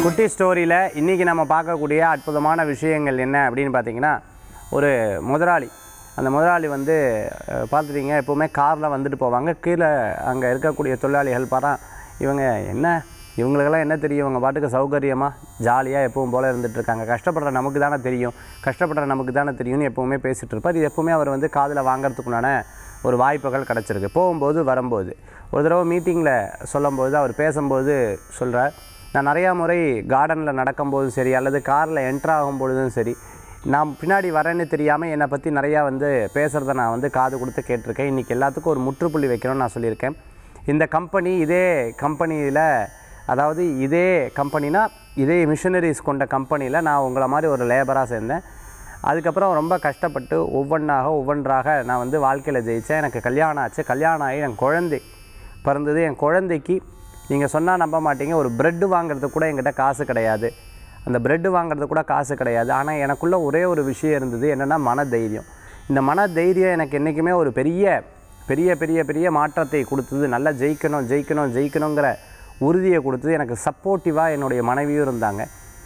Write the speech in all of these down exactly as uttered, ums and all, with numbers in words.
குட்டி ஸ்டோரியில் இன்றைக்கி நம்ம பார்க்கக்கூடிய அற்புதமான விஷயங்கள் என்ன அப்படின்னு பார்த்தீங்கன்னா, ஒரு முதலாளி அந்த முதலாளி வந்து பார்த்துட்டிங்க எப்போவுமே காரில் வந்துட்டு போவாங்க. கீழே அங்கே இருக்கக்கூடிய தொழிலாளிகள் பாரா இவங்க என்ன இவங்களுக்கெல்லாம் என்ன தெரியும், இவங்க பாட்டுக்கு சௌகரியமாக ஜாலியாக எப்பவும் போல் இருந்துகிட்ருக்காங்க, கஷ்டப்படுற நமக்கு தானே தெரியும் கஷ்டப்படுற நமக்கு தானே தெரியும்னு எப்போவுமே பேசிகிட்டு இருப்பார். இது எப்போவுமே அவர் வந்து காதில் வாங்கிறதுக்குண்டான ஒரு வாய்ப்புகள் கிடச்சிருக்கு. போகும்போது வரும்போது ஒரு தடவை மீட்டிங்கில் சொல்லும்போது அவர் பேசும்போது சொல்கிறார், நான் நிறையா முறை கார்டனில் நடக்கும்போதும் சரி அல்லது காரில் என்ட்ரு ஆகும்பொழுதும் சரி, நான் பின்னாடி வரேன்னு தெரியாமல் என்னை பற்றி நிறையா வந்து பேசுகிறத நான் வந்து காது கொடுத்து கேட்டிருக்கேன். இன்றைக்கி எல்லாத்துக்கும் ஒரு முற்றுப்புள்ளி வைக்கணும்னு நான் சொல்லியிருக்கேன். இந்த கம்பெனி இதே கம்பெனியில், அதாவது இதே கம்பெனினா இதே மிஷினரிஸ் கொண்ட கம்பெனியில் நான் உங்களை மாதிரி ஒரு லேபராக சேர்ந்தேன். அதுக்கப்புறம் ரொம்ப கஷ்டப்பட்டு ஒவ்வொன்றாக ஒவ்வொன்றாக நான் வந்து வாழ்க்கையில் ஜெயித்தேன். எனக்கு கல்யாணம் ஆச்சு. கல்யாணம் ஆகி என் குழந்தை பிறந்தது. என் குழந்தைக்கு நீங்கள் சொன்னால் நம்ப மாட்டீங்க, ஒரு ப்ரெட்டு வாங்குறது கூட என்கிட்ட காசு கிடையாது. அந்த ப்ரெட்டு வாங்குறது கூட காசு கிடையாது. ஆனால் எனக்குள்ளே ஒரே ஒரு விஷயம் இருந்தது, என்னென்னா மன தைரியம். இந்த மன தைரியம் எனக்கு என்றைக்குமே ஒரு பெரிய பெரிய பெரிய பெரிய மாற்றத்தை கொடுத்தது. நல்லா ஜெயிக்கணும் ஜெயிக்கணும் ஜெயிக்கணுங்கிற உறுதியை கொடுத்தது. எனக்கு சப்போர்ட்டிவாக என்னுடைய மனைவியும் இருந்தாங்க.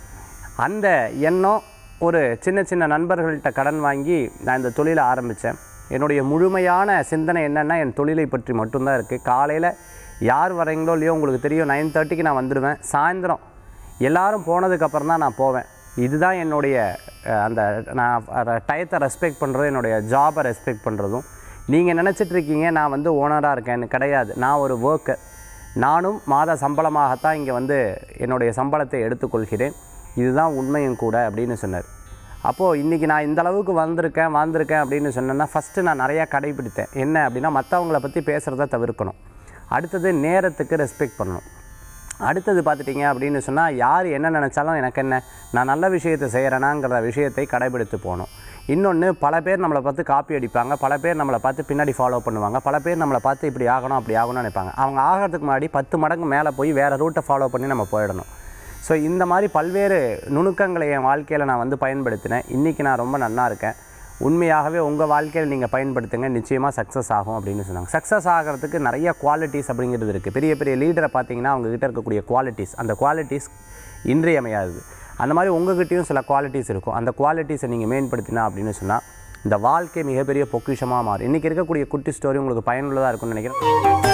அந்த எண்ணம் ஒரு சின்ன சின்ன நண்பர்கள்ட்ட கடன் வாங்கி நான் இந்த தொழிலை ஆரம்பித்தேன். என்னுடைய முழுமையான சிந்தனை என்னென்னா என் தொழிலை பற்றி மட்டும்தான் இருக்குது. காலையில் யார் வரீங்களோ இல்லையோ உங்களுக்கு தெரியும், நைன் தேர்ட்டிக்கு நான் வந்துடுவேன். சாயந்தரம் எல்லோரும் போனதுக்கப்புறம் தான் நான் போவேன். இதுதான் என்னுடைய அந்த நான் டயத்தை ரெஸ்பெக்ட் பண்ணுறதும் என்னுடைய ஜாபை ரெஸ்பெக்ட் பண்ணுறதும். நீங்கள் நினச்சிட்ருக்கீங்க நான் வந்து ஓனராக இருக்கேன்னு, கிடையாது. நான் ஒரு ஒர்க்கர். நானும் மாத சம்பளமாகத்தான் இங்கே வந்து என்னுடைய சம்பளத்தை எடுத்துக்கொள்கிறேன். இதுதான் உண்மையும் கூட அப்படின்னு சொன்னார். அப்போது இன்றைக்கி நான் இந்த அளவுக்கு வந்திருக்கேன் வந்திருக்கேன் அப்படின்னு சொன்னேன்னா, ஃபஸ்ட்டு நான் நிறையா கடைப்பிடித்தேன். என்ன அப்படின்னா, மற்றவங்கள பற்றி பேசுகிறத தவிர்க்கணும். அடுத்தது நேரத்துக்கு ரெஸ்பெக்ட் பண்ணணும். அடுத்தது பார்த்துட்டிங்க அப்படின்னு சொன்னால், யார் என்ன நினச்சாலும் எனக்கு என்ன, நான் நல்ல விஷயத்தை செய்கிறேனாங்கிற விஷயத்தை கடைபிடித்து போகணும். இன்னொன்று, பல பேர் நம்மளை பார்த்து காப்பி அடிப்பாங்க, பல பேர் நம்மளை பார்த்து பின்னாடி ஃபாலோ பண்ணுவாங்க, பல பேர் நம்மளை பார்த்து இப்படி ஆகணும் அப்படி ஆகணும்னு நினைப்பாங்க. அவங்க ஆகிறதுக்கு முன்னாடி பத்து மடங்கு மேலே போய் வேறு ரூட்டை ஃபாலோ பண்ணி நம்ம போயிடணும். ஸோ இந்த மாதிரி பல்வேறு நுணுக்கங்களை என் வாழ்க்கையில் நான் வந்து பயன்படுத்தினேன். இன்றைக்கி நான் ரொம்ப நல்லா இருக்கேன். உண்மையாகவே உங்கள் வாழ்க்கையில் நீங்கள் பயன்படுத்துங்க, நிச்சயமாக சக்ஸஸ் ஆகும் அப்படின்னு சொன்னாங்க. சக்ஸஸ் ஆகிறதுக்கு நிறைய குவாலிட்டிஸ் அப்படிங்கிறது இருக்குது. பெரிய பெரிய லீடரை பார்த்தீங்கன்னா அவங்ககிட்ட இருக்கக்கூடிய குவாலிட்டிஸ், அந்த குவாலிட்டிஸ் இன்றியமையாதது. அந்த மாதிரி உங்கள்கிட்டையும் சில குவாலிட்டிஸ் இருக்கும். அந்த குவாலிட்டிஸை நீங்கள் மேம்படுத்தினா அப்படின்னு சொன்னால் இந்த வாழ்க்கை மிகப்பெரிய பொக்கிஷமாக மாறும். இன்றைக்கி இருக்கக்கூடிய குட்டி ஸ்டோரி உங்களுக்கு பயனுள்ளதாக இருக்கும்னு நினைக்கிறேன்.